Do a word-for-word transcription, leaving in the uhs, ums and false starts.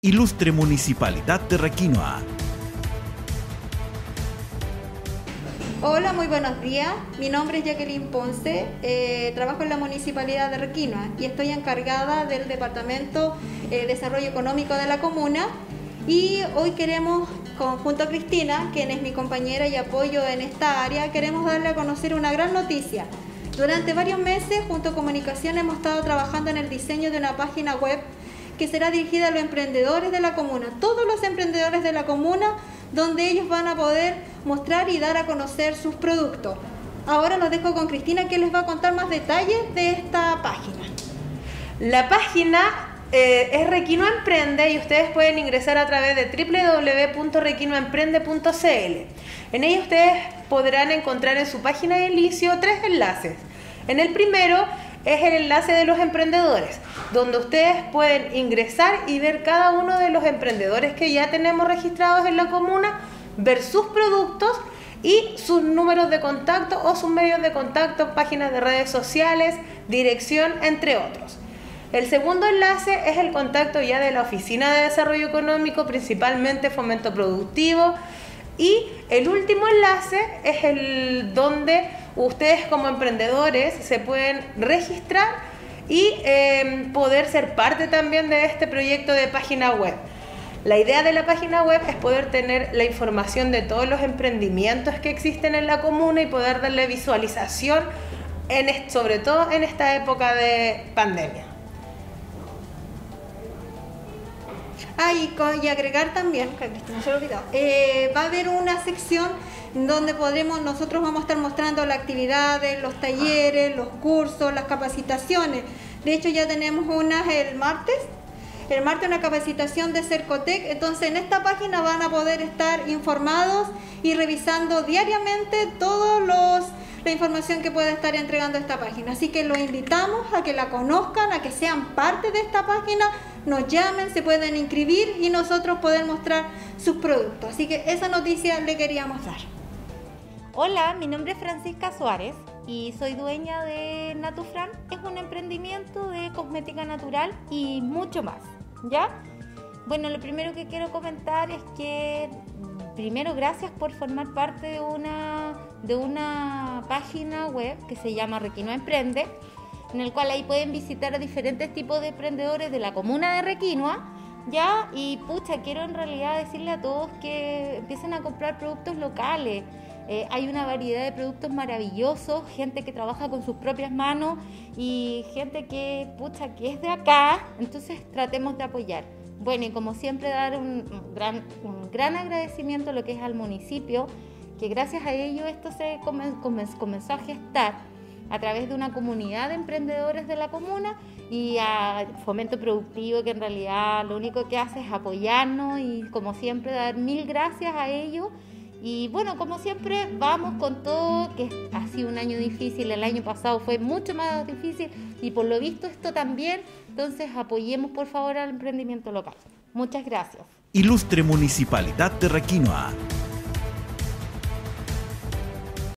Ilustre Municipalidad de Requinoa. Hola, muy buenos días. Mi nombre es Jacqueline Ponce, eh, trabajo en la Municipalidad de Requinoa y estoy encargada del Departamento de eh, Desarrollo Económico de la comuna. Y hoy queremos, junto a Cristina, quien es mi compañera y apoyo en esta área, queremos darle a conocer una gran noticia. Durante varios meses, junto a Comunicación, hemos estado trabajando en el diseño de una página web que será dirigida a los emprendedores de la comuna, todos los emprendedores de la comuna, donde ellos van a poder mostrar y dar a conocer sus productos. Ahora los dejo con Cristina, que les va a contar más detalles de esta página. La página eh, es Requinoa Emprende y ustedes pueden ingresar a través de doble u doble u doble u punto requinoa emprende punto c l. En ella ustedes podrán encontrar en su página de inicio tres enlaces. En el primero es el enlace de los emprendedores, donde ustedes pueden ingresar y ver cada uno de los emprendedores que ya tenemos registrados en la comuna, ver sus productos y sus números de contacto o sus medios de contacto, páginas de redes sociales, dirección, entre otros. El segundo enlace es el contacto ya de la Oficina de Desarrollo Económico, principalmente Fomento Productivo. Y el último enlace es el donde ustedes como emprendedores se pueden registrar y eh, poder ser parte también de este proyecto de página web. La idea de la página web es poder tener la información de todos los emprendimientos que existen en la comuna y poder darle visualización, en, sobre todo en esta época de pandemia. Ah, y, con, y agregar también, que no se lo olvidó, eh, va a haber una sección donde podremos, nosotros vamos a estar mostrando las actividades, los talleres, los cursos, las capacitaciones. De hecho ya tenemos unas el martes, el martes una capacitación de Cercotec, entonces en esta página van a poder estar informados y revisando diariamente todos los la información que puede estar entregando esta página. Así que los invitamos a que la conozcan, a que sean parte de esta página, nos llamen, se pueden inscribir y nosotros poder mostrar sus productos. Así que esa noticia le queríamos dar. Hola, mi nombre es Francisca Suárez y soy dueña de Natufran. Es un emprendimiento de cosmética natural y mucho más, ¿ya? Bueno, lo primero que quiero comentar es que primero, gracias por formar parte de una, de una página web que se llama Requinoa Emprende, en el cual ahí pueden visitar a diferentes tipos de emprendedores de la comuna de Requinoa, ¿ya? Y pucha, quiero en realidad decirle a todos que empiecen a comprar productos locales. Eh, hay una variedad de productos maravillosos, gente que trabaja con sus propias manos y gente que, pucha, que es de acá, entonces tratemos de apoyar. Bueno, y como siempre dar un gran, un gran agradecimiento a lo que es al municipio, que gracias a ello esto se comenzó a gestar a través de una comunidad de emprendedores de la comuna y a Fomento Productivo, que en realidad lo único que hace es apoyarnos y como siempre dar mil gracias a ellos. Y bueno, como siempre vamos con todo, que ha sido un año difícil, el año pasado fue mucho más difícil y por lo visto esto también, entonces apoyemos por favor al emprendimiento local. Muchas gracias. Ilustre Municipalidad de Requinoa.